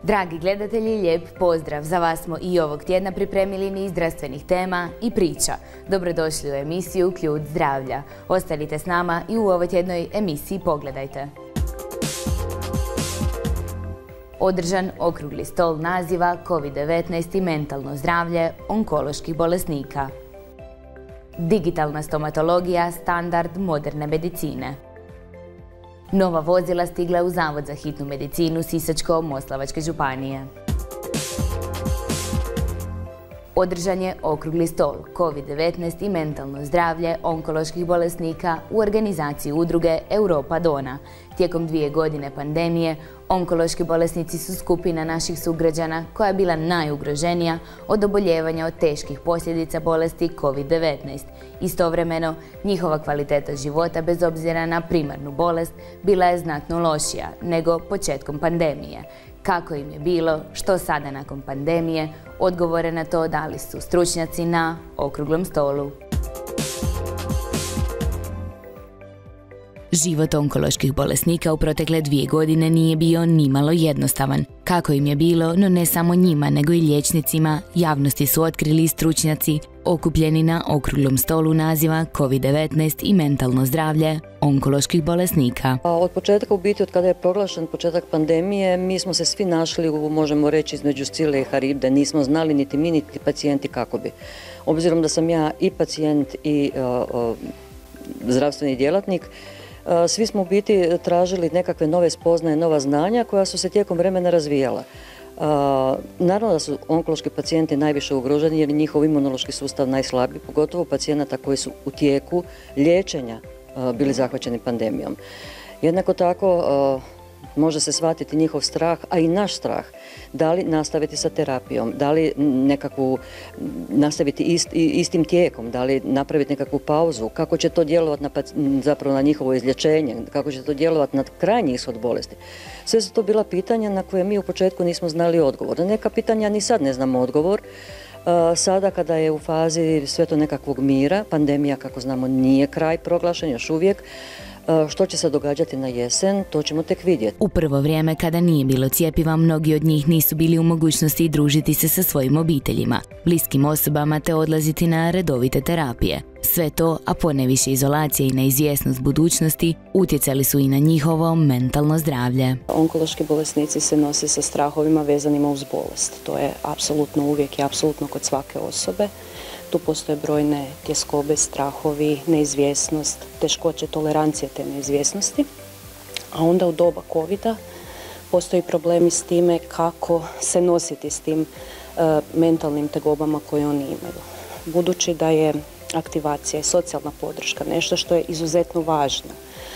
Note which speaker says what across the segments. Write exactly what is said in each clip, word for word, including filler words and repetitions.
Speaker 1: Dragi gledatelji, lijep pozdrav! Za vas smo i ovog tjedna pripremili niz zdravstvenih tema i priča. Dobrodošli u emisiju Ključ zdravlja. Ostanite s nama i u ovoj tjednoj emisiji pogledajte. Održan okrugli stol naziva kovid devetnaest i mentalno zdravlje onkoloških bolesnika. Digitalna stomatologija, standard moderne medicine. Nova vozila stigla u Zavod za hitnu medicinu Sisačko-moslavačke županije. Održan je okrugli stol kovid devetnaest i mentalno zdravlje onkoloških bolesnika u organizaciji udruge Europa Dona. Tijekom dvije godine pandemije, onkološki bolesnici su skupina naših sugrađana koja je bila najugroženija od oboljevanja od teških posljedica bolesti kovid devetnaest. Istovremeno, njihova kvaliteta života bez obzira na primarnu bolest bila je znatno lošija nego početkom pandemije. Kako im je bilo, što sada nakon pandemije, odgovore na to dali su stručnjaci na okruglom stolu. Život onkoloških bolesnika u protekle dvije godine nije bio nimalo jednostavan. Kako im je bilo, no ne samo njima, nego i liječnicima, javnosti su otkrili i stručnjaci okupljeni na okruglom stolu naziva kovid devetnaest i mentalno zdravlje onkoloških bolesnika.
Speaker 2: Od početka, u biti, od kada je proglašen početak pandemije, mi smo se svi našli, u, možemo reći, između Scile i Haribde. Nismo znali niti mi, niti pacijenti kako bi. Obzirom da sam ja i pacijent i uh, uh, zdravstveni djelatnik, svi smo u biti tražili nekakve nove spoznaje, nova znanja koja su se tijekom vremena razvijala. Naravno da su onkološki pacijenti najviše ugroženi jer je njihov imunološki sustav najslabiji, pogotovo pacijenata koji su u tijeku liječenja bili zahvaćeni pandemijom. Jednako tako može se shvatiti njihov strah, a i naš strah. Da li nastaviti sa terapijom, da li nekakvu nastaviti ist, istim tijekom, da li napraviti nekakvu pauzu, kako će to djelovati na, zapravo na njihovo izlječenje, kako će to djelovati na krajnji ishod bolesti. Sve su to bila pitanja na koje mi u početku nismo znali odgovor. Na neka pitanja ni sad ne znamo odgovor. Sada kada je u fazi sve to nekakvog mira, pandemija, kako znamo, nije kraj proglašen još uvijek. Što će se događati na jesen, to ćemo tek vidjeti.
Speaker 1: U prvo vrijeme, kada nije bilo cjepiva, mnogi od njih nisu bili u mogućnosti družiti se sa svojim obiteljima, bliskim osobama te odlaziti na redovite terapije. Sve to, a poneviše izolacija i neizvjesnost budućnosti, utjecali su i na njihovo mentalno zdravlje.
Speaker 3: Onkološki bolesnici se nose sa strahovima vezanima uz bolest. To je apsolutno uvijek i apsolutno kod svake osobe. Tu postoje brojne tjeskobe, strahovi, neizvjesnost, teškoće tolerancije te neizvjesnosti. A onda u doba covida postoji problemi s time kako se nositi s tim uh, mentalnim tegobama koje oni imaju. Budući da je aktivacija i socijalna podrška nešto što je izuzetno važno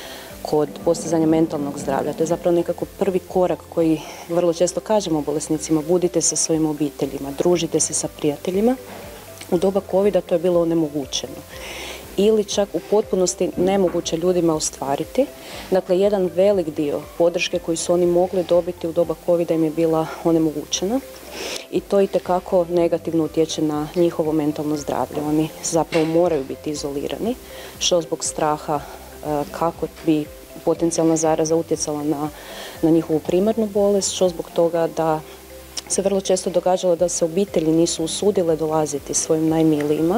Speaker 3: kod postizanja mentalnog zdravlja. To je zapravo nekako prvi korak koji vrlo često kažemo bolesnicima: budite sa svojim obiteljima, družite se sa prijateljima. U doba covida to je bilo onemogućeno ili čak u potpunosti nemoguće ljudima ostvariti. Dakle, jedan velik dio podrške koju su oni mogli dobiti u doba covida im je bila onemogućena i to itekako negativno utječe na njihovo mentalno zdravlje. Oni zapravo moraju biti izolirani, što zbog straha kako bi potencijalna zaraza utjecala na, na njihovu primarnu bolest, što zbog toga da se vrlo često događalo da se obitelji nisu usudile dolaziti svojim najmilijima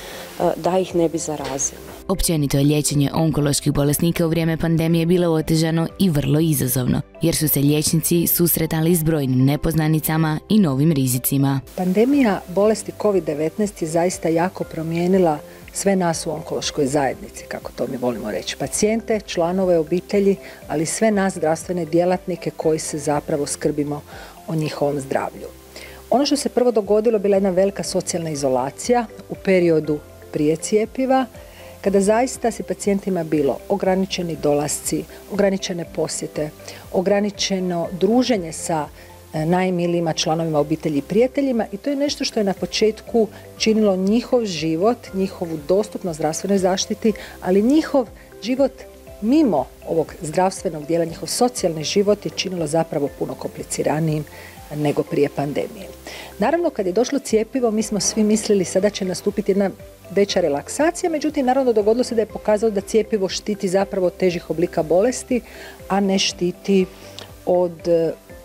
Speaker 3: da ih ne bi zarazili.
Speaker 1: Općenito je liječenje onkoloških bolesnika u vrijeme pandemije bilo otežano i vrlo izazovno, jer su se liječnici susretali s brojnim nepoznanicama i novim rizicima.
Speaker 4: Pandemija bolesti kovid devetnaest je zaista jako promijenila sve nas u onkološkoj zajednici, kako to mi volimo reći. Pacijente, članove obitelji, ali sve nas zdravstvene djelatnike koji se zapravo skrbimo o njihovom zdravlju. Ono što se prvo dogodilo bila jedna velika socijalna izolacija u periodu prije cjepiva, kada zaista se pacijentima bilo ograničeni dolasci, ograničene posjete, ograničeno druženje sa najmilijima članovima obitelji i prijateljima, i to je nešto što je na početku činilo njihov život, njihovu dostupnost zdravstvenoj zaštiti, ali njihov život mimo ovog zdravstvenog dijela, njihov socijalni život je činilo zapravo puno kompliciranijim nego prije pandemije. Naravno, kad je došlo cjepivo, mi smo svi mislili sada će nastupiti jedna veća relaksacija, međutim, naravno, dogodilo se da je pokazalo da cjepivo štiti zapravo od težih oblika bolesti, a ne štiti od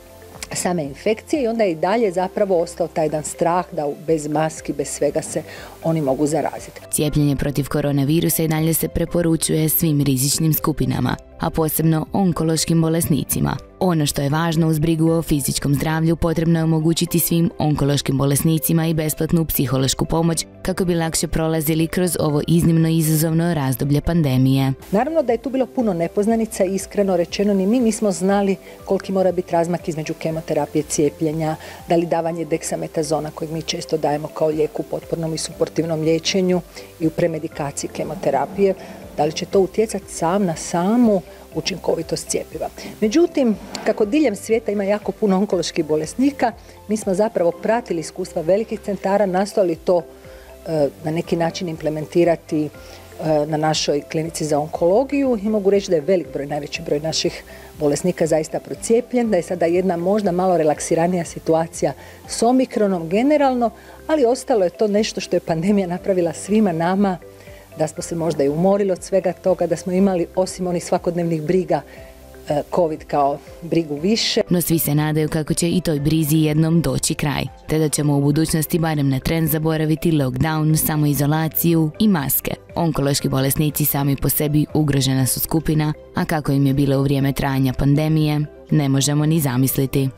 Speaker 4: same infekcije i onda je i dalje zapravo ostao taj jedan strah da bez maski, bez svega se oni mogu zaraziti.
Speaker 1: Cijepljenje protiv koronavirusa i dalje se preporučuje svim rizičnim skupinama, a posebno onkološkim bolesnicima. Ono što je važno uz brigu o fizičkom zdravlju potrebno je omogućiti svim onkološkim bolesnicima i besplatnu psihološku pomoć kako bi lakše prolazili kroz ovo iznimno izazovno razdoblje pandemije.
Speaker 4: Naravno da je tu bilo puno nepoznanica i iskreno rečeno ni mi nismo znali koliki mora biti razmak između kemoterapije, cijepljenja, da li davanje deksametazona kojeg mi često dajemo kao lijek u potpornom i suportivnom liječenju i u premedikaciji kemoterapije, da li će to utjecati sam na samu učinkovitost cjepiva. Međutim, kako diljem svijeta ima jako puno onkoloških bolesnika, mi smo zapravo pratili iskustva velikih centara, nastojali to e, na neki način implementirati e, na našoj klinici za onkologiju i mogu reći da je velik broj, najveći broj naših bolesnika zaista procijepljen, da je sada jedna možda malo relaksiranija situacija s omikronom generalno, ali ostalo je to nešto što je pandemija napravila svima nama, da smo se možda i umorili od svega toga, da smo imali osim onih svakodnevnih briga COVID kao brigu više.
Speaker 1: No svi se nadaju kako će i toj brizi jednom doći kraj, te da ćemo u budućnosti barem na tren zaboraviti lockdown, samoizolaciju i maske. Onkološki bolesnici sami po sebi ugrožena su skupina, a kako im je bilo u vrijeme trajanja pandemije, ne možemo ni zamisliti.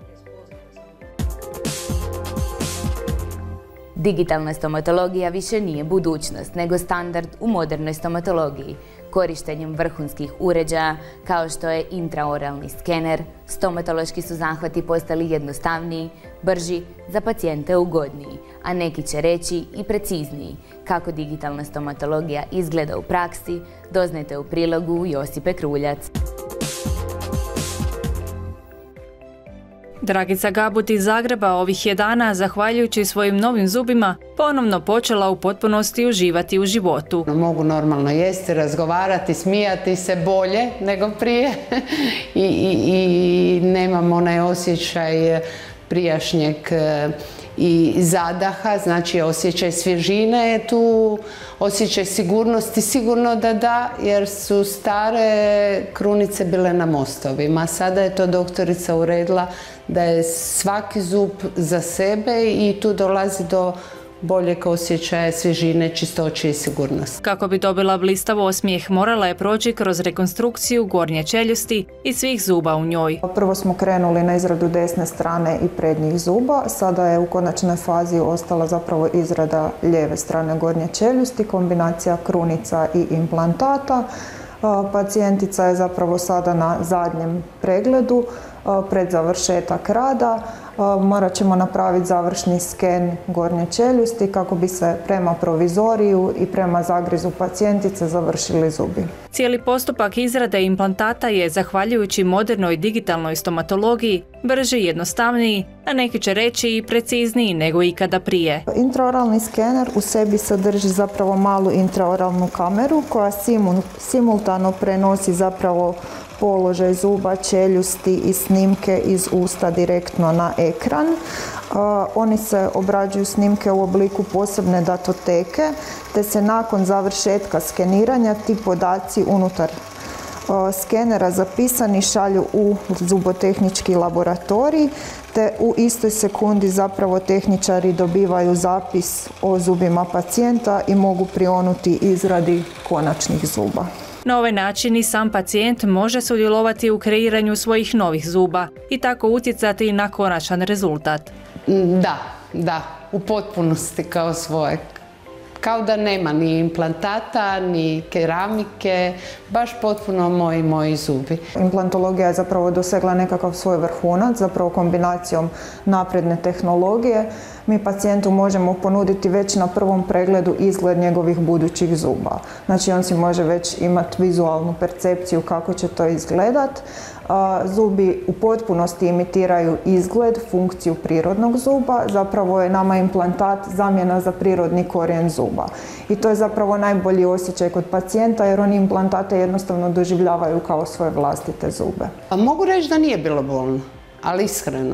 Speaker 1: Digitalna stomatologija više nije budućnost, nego standard u modernoj stomatologiji. Korištenjem vrhunskih uređaja, kao što je intraoralni skener, stomatološki su zahvati postali jednostavniji, brži, za pacijente ugodniji, a neki će reći i precizniji. Kako digitalna stomatologija izgleda u praksi, doznajte u prilogu Josipe Kruljac.
Speaker 5: Dragica Gabut iz Zagreba ovih je dana, zahvaljujući svojim novim zubima, ponovno počela u potpunosti uživati u životu.
Speaker 6: Mogu normalno jesti, razgovarati, smijati se bolje nego prije i, i, i nemam onaj osjećaj prijašnjeg i zadaha, znači osjećaj svježine je tu, osjećaj sigurnosti, sigurno da da, jer su stare krunice bile na mostovima. Sada je to doktorica uredila da je svaki zub za sebe i tu dolazi do boljeg osjećaja svježine, čistoće i sigurnosti.
Speaker 5: Kako bi dobila blistav osmijeh, morala je proći kroz rekonstrukciju gornje čeljusti i svih zuba u njoj.
Speaker 7: Prvo smo krenuli na izradu desne strane i prednjih zuba, sada je u konačnoj fazi ostala zapravo izrada lijeve strane gornje čeljusti, kombinacija krunica i implantata. Pacijentica je zapravo sada na zadnjem pregledu pred završetak rada. Morat ćemo napraviti završni sken gornje čeljusti kako bi se prema provizoriju i prema zagrizu pacijentice završili zubi.
Speaker 5: Cijeli postupak izrade implantata je, zahvaljujući modernoj digitalnoj stomatologiji, brži i jednostavniji, a neki će reći i precizniji nego ikada prije.
Speaker 7: Intraoralni skener u sebi sadrži zapravo malu intraoralnu kameru koja simultano prenosi zapravo položaj zuba, čeljusti i snimke iz usta direktno na ekran. Uh, oni se obrađuju snimke u obliku posebne datoteke, te se nakon završetka skeniranja ti podaci unutar uh, skenera zapisani šalju u zubotehnički laboratorij, te u istoj sekundi zapravo tehničari dobivaju zapis o zubima pacijenta i mogu prionuti izradi konačnih zuba.
Speaker 5: Na ovaj način i sam pacijent može sudjelovati u kreiranju svojih novih zuba i tako utjecati na konačan rezultat.
Speaker 6: Da, da, u potpunosti kao svoje. Kao da nema ni implantata, ni keramike, baš potpuno moji, moji zubi.
Speaker 7: Implantologija je zapravo dosegla nekakav svoj vrhunac, zapravo kombinacijom napredne tehnologije. Mi pacijentu možemo ponuditi već na prvom pregledu izgled njegovih budućih zuba. Znači on si može već imati vizualnu percepciju kako će to izgledat. Zubi u potpunosti imitiraju izgled, funkciju prirodnog zuba, zapravo je nama implantat zamjena za prirodni korijen zuba. I to je zapravo najbolji osjećaj kod pacijenta jer oni implantate jednostavno doživljavaju kao svoje vlastite zube.
Speaker 6: A mogu reći da nije bilo bolno, ali iskreno.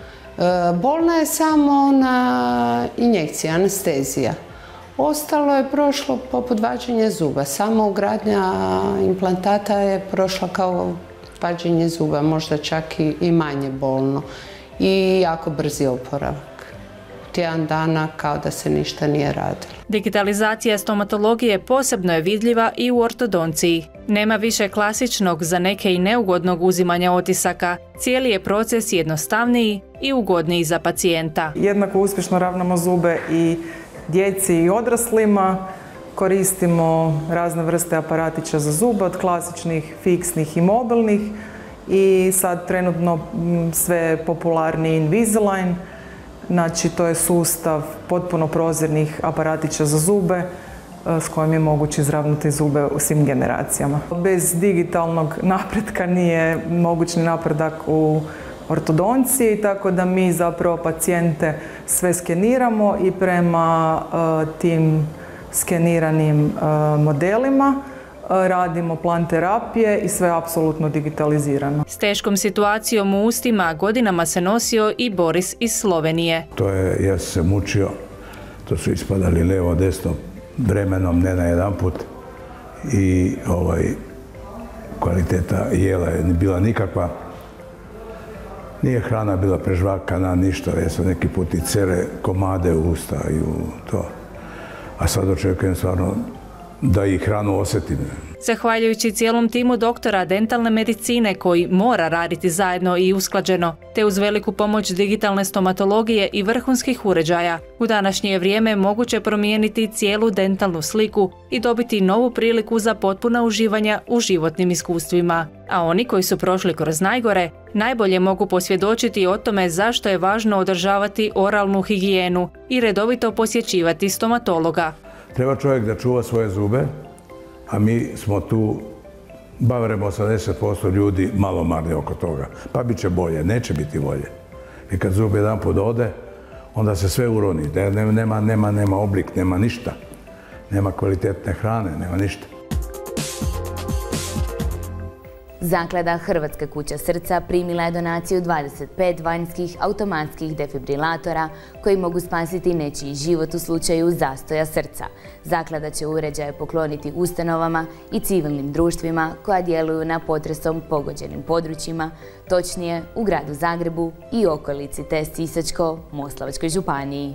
Speaker 6: E, bolna je samo ona injekcija, anestezija. Ostalo je prošlo poput vađenja zuba, samo ugradnja implantata je prošla kao vađenje zuba, možda čak i, i manje bolno. i jako brzi oporavak. Tjedan dana kao da se ništa nije radilo.
Speaker 5: Digitalizacija stomatologije posebno je vidljiva i u ortodonciji. Nema više klasičnog, za neke i neugodnog uzimanja otisaka. Cijeli je proces jednostavniji i ugodniji za pacijenta.
Speaker 8: Jednako uspješno ravnamo zube i djeci i odraslima. Koristimo razne vrste aparatića za zube, od klasičnih, fiksnih i mobilnih. I sad trenutno sve popularniji Invisalign. Znači, to je sustav potpuno prozirnih aparatića za zube s kojim je moguće izravnati zube u svim generacijama. Bez digitalnog napretka nije moguć ni napredak u ortodonciji, tako da mi zapravo pacijente sve skeniramo i prema uh, tim skeniranim uh, modelima radimo plan terapije i sve je apsolutno digitalizirano.
Speaker 5: S teškom situacijom u ustima godinama se nosio i Boris iz Slovenije.
Speaker 9: To je, ja sam se mučio, to su ispadali levo, desno, vremenom, ne na jedan put. I ovaj, kvaliteta jela je bila nikakva. Nije hrana bila prežvakana, ništa, ja sam neki put i cere komade u usta i u to. A sad očekujem stvarno da i hranu osjetim.
Speaker 5: Zahvaljujući cijelom timu doktora dentalne medicine koji mora raditi zajedno i usklađeno, te uz veliku pomoć digitalne stomatologije i vrhunskih uređaja, u današnje vrijeme moguće promijeniti cijelu dentalnu sliku i dobiti novu priliku za potpuna uživanja u životnim iskustvima. A oni koji su prošli kroz najgore, najbolje mogu posvjedočiti o tome zašto je važno održavati oralnu higijenu i redovito posjećivati stomatologa.
Speaker 9: Treba čovjek da čuva svoje zube, a mi smo tu, barem osamdeset posto ljudi malo marni oko toga. Pa bit će bolje, neće biti bolje. I kad zub jedan put ode, onda se sve uroni. Nema, nema, nema oblik, nema ništa. Nema kvalitetne hrane, nema ništa.
Speaker 1: Zaklada Hrvatska kuća srca primila je donaciju dvadeset pet vanjskih automatskih defibrilatora koji mogu spasiti nečiji život u slučaju zastoja srca. Zaklada će uređaje pokloniti ustanovama i civilnim društvima koja djeluju na potresom pogođenim područjima, točnije u gradu Zagrebu i okolici te Sisačko-moslavačkoj županiji.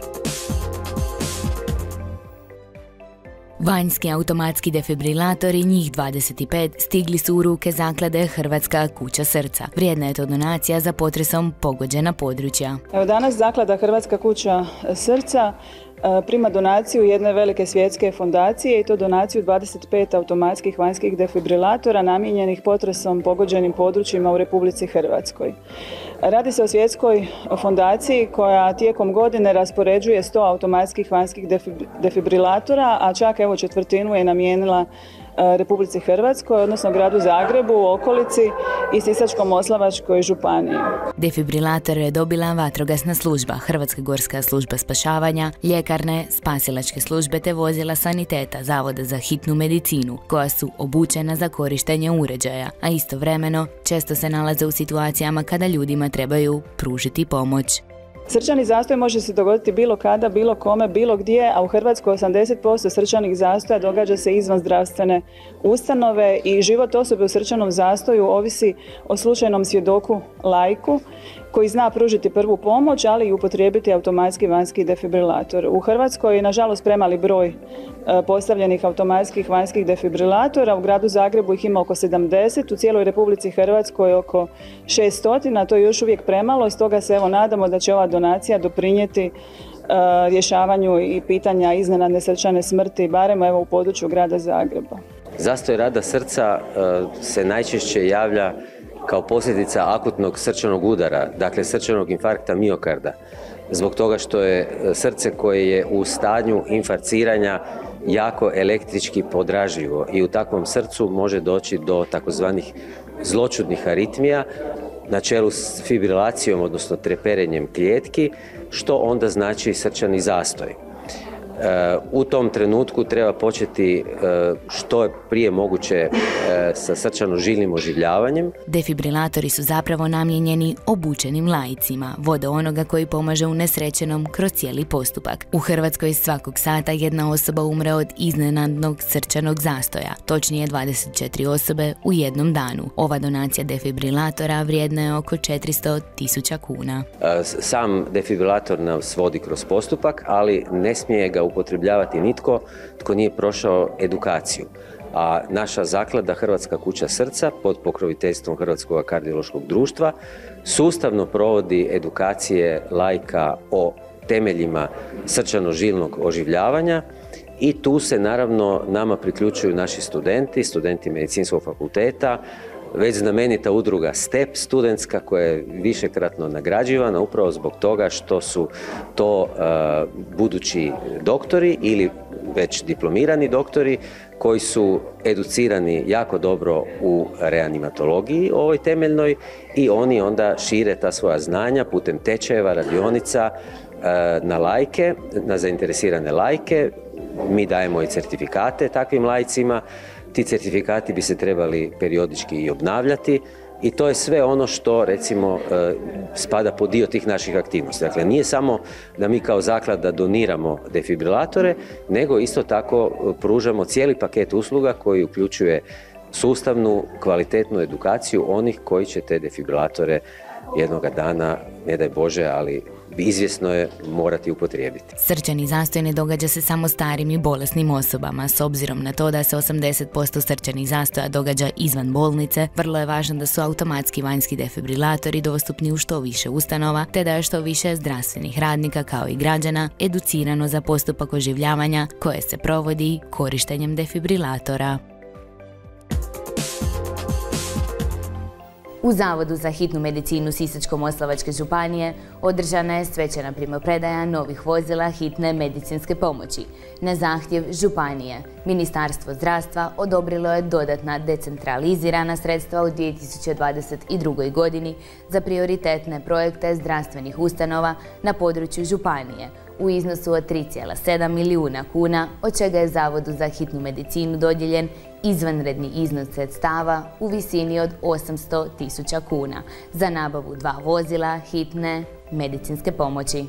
Speaker 1: Vanjski automatski defibrilatori, njih dvadeset pet, stigli su u ruke Zaklade Hrvatska kuća srca. Vrijedna je to donacija za potresom pogođena područja.
Speaker 10: Evo danas Zaklada Hrvatska kuća srca prima donaciju jedne velike svjetske fondacije i to donaciju dvadeset pet automatskih vanjskih defibrilatora namijenjenih potresom pogođenim područjima u Republici Hrvatskoj. Radi se o svjetskoj fondaciji koja tijekom godine raspoređuje sto automatskih vanjskih defibrilatora, a čak evo četvrtinu je namijenila Republici Hrvatskoj, odnosno gradu Zagrebu, okolici i Sisačko-moslavačkoj županiji.
Speaker 1: Defibrilator je dobila vatrogasna služba, Hrvatska gorska služba spašavanja, ljekarne, spasilačke službe te vozila saniteta Zavoda za hitnu medicinu, koja su obučena za korištenje uređaja, a istovremeno često se nalaze u situacijama kada ljudima trebaju pružiti pomoć.
Speaker 10: Srčani zastoj može se dogoditi bilo kada, bilo kome, bilo gdje, a u Hrvatskoj osamdeset posto srčanih zastoja događa se izvan zdravstvene ustanove i život osobe u srčanom zastoju ovisi o slučajnom svjedoku laiku koji zna pružiti prvu pomoć, ali i upotrijebiti automatski vanjski defibrilator. U Hrvatskoj je nažalost premali broj postavljenih automatskih vanjskih defibrilatora. U gradu Zagrebu ih ima oko sedamdeset, u cijeloj Republici Hrvatskoj oko šesto, to je još uvijek premalo, stoga se evo nadamo da će ova donacija doprinijeti uh, rješavanju i pitanja iznenadne srčane smrti, barem evo u području grada Zagreba.
Speaker 11: Zastoj rada srca uh, se najčešće javlja kao posljedica akutnog srčanog udara, dakle srčanog infarkta miokarda, zbog toga što je srce koje je u stanju infarciranja jako električki podražljivo i u takvom srcu može doći do takozvanih zloćudnih aritmija na čelu s fibrilacijom, odnosno treperenjem klijetki, što onda znači srčani zastoj. U tom trenutku treba početi što je prije moguće sa srčano-žilnim oživljavanjem.
Speaker 1: Defibrilatori su zapravo namijenjeni obučenim laicima, vode onoga koji pomaže unesrećenom kroz cijeli postupak. U Hrvatskoj svakog sata jedna osoba umre od iznenadnog srčanog zastoja, točnije dvadeset četiri osobe u jednom danu. Ova donacija defibrilatora vrijedna je oko četiristo tisuća kuna.
Speaker 11: Sam defibrilator nas vodi kroz postupak, ali ne smije ga upotrebljavati nitko tko nije prošao edukaciju. A naša zaklada Hrvatska kuća srca pod pokroviteljstvom Hrvatskog kardiološkog društva sustavno provodi edukacije laika o temeljima srčano-žilnog oživljavanja i tu se naravno nama priključuju naši studenti, studenti medicinskog fakulteta, već znamenita udruga STEP studentska koja je višekratno nagrađivana upravo zbog toga što su to uh, budući doktori ili već diplomirani doktori koji su educirani jako dobro u reanimatologiji ovoj temeljnoj i oni onda šire ta svoja znanja putem tečajeva, radionica uh, na laike, na zainteresirane laike. Mi dajemo i certifikate takvim laicima. Ti certifikati bi se trebali periodički i obnavljati i to je sve ono što recimo spada pod dio tih naših aktivnosti. Dakle, nije samo da mi kao zaklada doniramo defibrilatore, nego isto tako pružamo cijeli paket usluga koji uključuje sustavnu, kvalitetnu edukaciju onih koji će te defibrilatore jednoga dana, ne daj Bože, ali izvjesno je morati upotrijebiti.
Speaker 1: Srčani zastoj ne događa se samo starim i bolesnim osobama. S obzirom na to da se osamdeset posto srčanih zastoja događa izvan bolnice, vrlo je važno da su automatski vanjski defibrilatori dostupni u što više ustanova, te da je što više zdravstvenih radnika kao i građana educirano za postupak oživljavanja koje se provodi korištenjem defibrilatora. U Zavodu za hitnu medicinu Sisačko-moslavačke županije održana je svečana primopredaja novih vozila hitne medicinske pomoći. Na zahtjev županije, Ministarstvo zdravstva odobrilo je dodatna decentralizirana sredstva u dvije tisuće dvadeset drugoj. godini za prioritetne projekte zdravstvenih ustanova na području županije u iznosu od tri zarez sedam milijuna kuna, od čega je Zavodu za hitnu medicinu dodijeljen izvanredni iznos sredstava u visini od osamsto tisuća kuna za nabavu dva vozila hitne medicinske pomoći.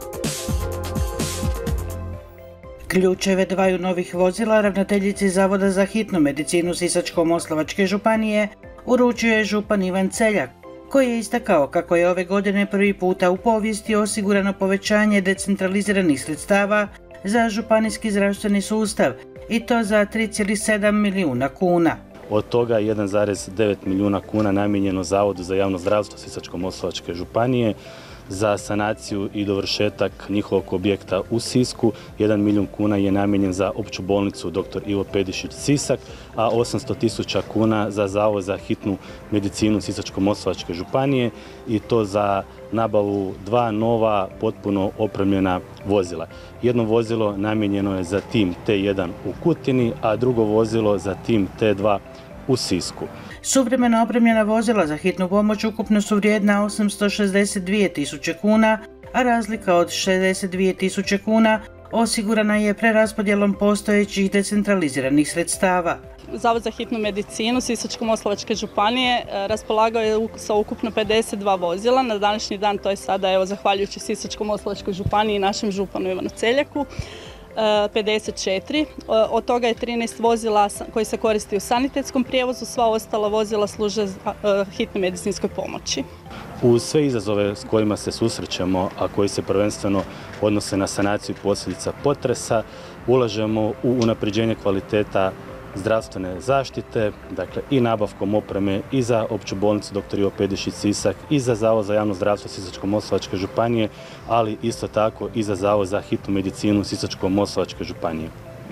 Speaker 12: Ključeve dvaju novih vozila ravnateljici Zavoda za hitnu medicinu Sisačko-moslavačke županije uručio je župan Ivan Celjak, koji je istakao kako je ove godine prvi puta u povijesti osigurano povećanje decentraliziranih sredstava za županijski zdravstveni sustav i to za tri zarez sedam milijuna kuna.
Speaker 13: Od toga jedan zarez devet milijuna kuna namijenjeno Zavodu za javno zdravstvo Sisačko-moslavačke županije za sanaciju i dovršetak njihovog objekta u Sisku. jedan milijun kuna je namijenjen za opću bolnicu doktor Ivo Pedišić Sisak, a osamsto tisuća kuna za Zavod za hitnu medicinu Sisačko-moslavačke županije i to za nabavu dva nova potpuno opremljena vozila. Jedno vozilo namijenjeno je za tim T jedan u Kutini, a drugo vozilo za tim T dva u Sisku.
Speaker 12: Suvremeno opremljena vozila za hitnu pomoć ukupno su vrijedna osamsto šezdeset dvije tisuće kuna, a razlika od šezdeset dvije tisuće kuna osigurana je preraspodjelom postojećih decentraliziranih sredstava.
Speaker 14: Zavod za hitnu medicinu Sisačko-moslavačke županije raspolagao je sa ukupno pedeset dva vozila. Na današnji dan, to je sada, evo, zahvaljujući Sisačko-moslavačkoj županiji i našem županu Ivanu Celjaku, pedeset četiri. Od toga je trinaest vozila koji se koristi u sanitetskom prijevozu, sva ostala vozila služe hitne medicinskoj pomoći.
Speaker 13: Uz sve izazove s kojima se susrećemo, a koji se prvenstveno odnose na sanaciju posljedica potresa, ulažemo u unapređenje kvaliteta zdravstvene zaštite, dakle i nabavkom opreme i za opću bolnicu doktor Ivo Pedišić Sisak i za Zavod za javno zdravstvo Sisačko-moslavačke županije, ali isto tako i za Zavod za hitnu medicinu Sisačko-moslavačke županije.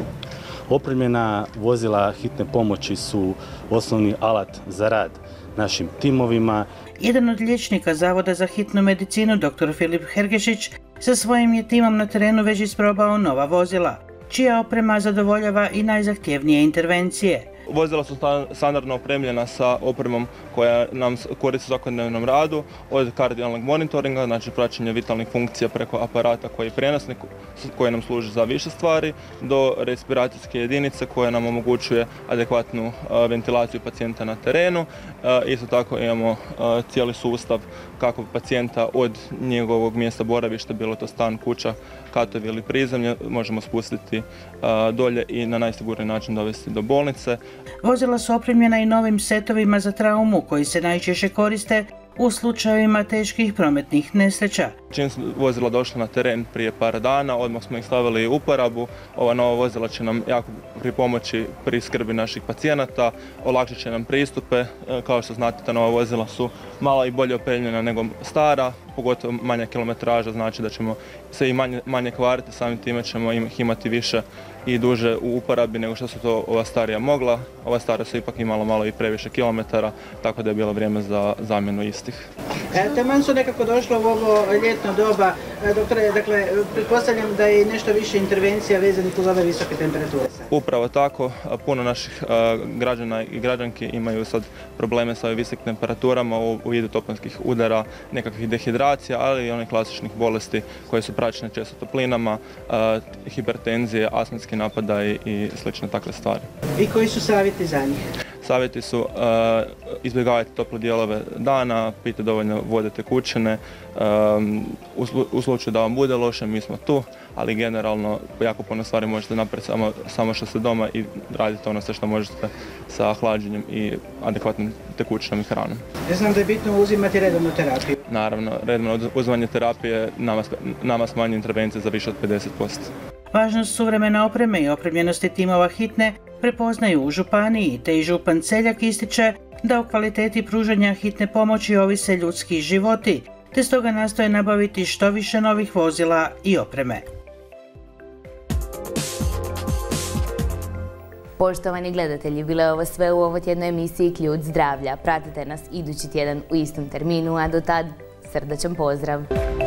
Speaker 13: Opremljena vozila hitne pomoći su osnovni alat za rad našim timovima.
Speaker 12: Jedan od liječnika Zavoda za hitnu medicinu, doktor Filip Hergešić, sa svojim je timom na terenu već isprobao nova vozila, čija oprema zadovoljava i najzahtjevnije intervencije.
Speaker 15: Vozila su standardno opremljena sa opremom koja nam koristi u svakodnevnom radu, od kardijalnog monitoringa, znači praćenja vitalnih funkcija preko aparata koji je prijenosnik, koji nam služi za više stvari, do respiracijske jedinice koja nam omogućuje adekvatnu ventilaciju pacijenta na terenu. Isto tako imamo cijeli sustav kako pacijenta od njegovog mjesta boravišta, bilo to stan, kuća, katovi ili prizemlje, možemo spustiti dolje i na najsigurniji način dovesti do bolnice.
Speaker 12: Vozila su opremljena i novim setovima za traumu koji se najčešće koriste u slučajevima teških prometnih nesreća.
Speaker 15: Čim su vozila došla na teren prije par dana, odmah smo ih stavili u uporabu. Ova nova vozila će nam jako pripomoći pri skrbi naših pacijenata, olakšat će nam pristupe. Kao što znate, ta nova vozila su malo i bolje opremljena nego stara, pogotovo manja kilometraža, znači da ćemo se i manje, manje kvariti, samim time ćemo ih imati više i duže u uporabi nego što su to ova starija mogla. Ova stara su ipak imala malo i previše kilometara, tako da je bilo vrijeme za zamjenu istih.
Speaker 12: E, taman su nekako došlo u ovo ljetno doba. E, doktore, dakle, pretpostavljam da je nešto više intervencija vezanih uz ove visoke temperature.
Speaker 15: Upravo tako, puno naših a, građana i građanki imaju sad probleme sa ovim visokim temperaturama u, u vidu toplinskih udara, nekakvih dehidracija, ali i onih klasičnih bolesti koje su praćene često toplinama, a, hipertenzije, astmatski napadaji i slične takve stvari.
Speaker 12: I koji su savjeti za njih?
Speaker 15: Savjeti su uh, izbjegavati tople dijelove dana, pijte dovoljno vode tekućine, um, u, u slučaju da vam bude loše, mi smo tu, ali generalno jako puno stvari možete napraviti samo, samo što ste doma i radite ono sve što možete sa hlađenjem i adekvatnim tekućinom i hranom.
Speaker 12: Ja znam da je bitno uzimati redovnu terapiju.
Speaker 15: Naravno, redovno uzimanje terapije nama, nama smanjuje intervencije za više od pedeset posto.
Speaker 12: Važnost suvremene opreme i opremljenosti timova hitne prepoznaju u županiji, te i župan Celjak ističe da o kvaliteti pružanja hitne pomoći ovise ljudski životi, te stoga nastoje nabaviti što više novih vozila i opreme.
Speaker 1: Poštovani gledatelji, bilo je ovo sve u ovotjednoj emisiji Ključ zdravlja. Pratite nas idući tjedan u istom terminu, a do tad srdačan pozdrav!